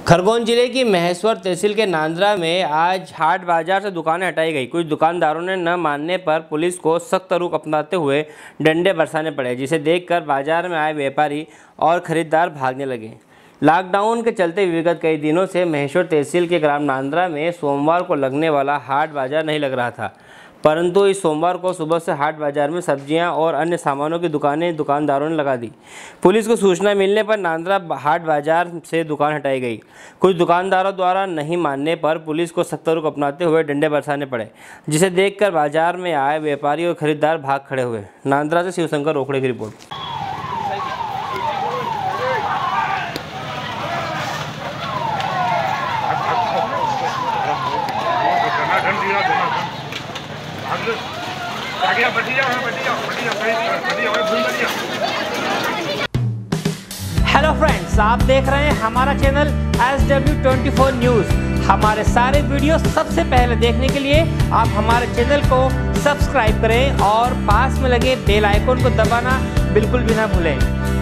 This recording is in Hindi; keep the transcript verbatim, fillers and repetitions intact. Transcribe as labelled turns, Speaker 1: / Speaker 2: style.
Speaker 1: खरगोन जिले की महेश्वर तहसील के नांदरा में आज हाट बाजार से दुकानें हटाई गई। कुछ दुकानदारों ने न मानने पर पुलिस को सख्त रुख अपनाते हुए डंडे बरसाने पड़े, जिसे देखकर बाजार में आए व्यापारी और खरीदार भागने लगे। लॉकडाउन के चलते विगत कई दिनों से महेश्वर तहसील के ग्राम नांदरा में सोमवार को लगने वाला हाट बाजार नहीं लग रहा था, परंतु इस सोमवार को सुबह से हाट बाजार में सब्जियां और अन्य सामानों की दुकानें दुकानदारों ने लगा दी। पुलिस को सूचना मिलने पर नांदरा हाट बाजार से दुकान हटाई गई। कुछ दुकानदारों द्वारा नहीं मानने पर पुलिस को सख्त रुख अपनाते हुए डंडे बरसाने पड़े, जिसे देखकर बाजार में आए व्यापारी और खरीदार भाग खड़े हुए। नांदरा से शिवशंकर रोकड़े की रिपोर्ट।
Speaker 2: हेलो फ्रेंड्स, आप देख रहे हैं हमारा channel S W twenty four news. हमारे सारे वीडियो सबसे पहले देखने के लिए आप हमारे चैनल को सब्सक्राइब करें और पास में लगे बेल आइकन को दबाना बिल्कुल भी ना भूलें।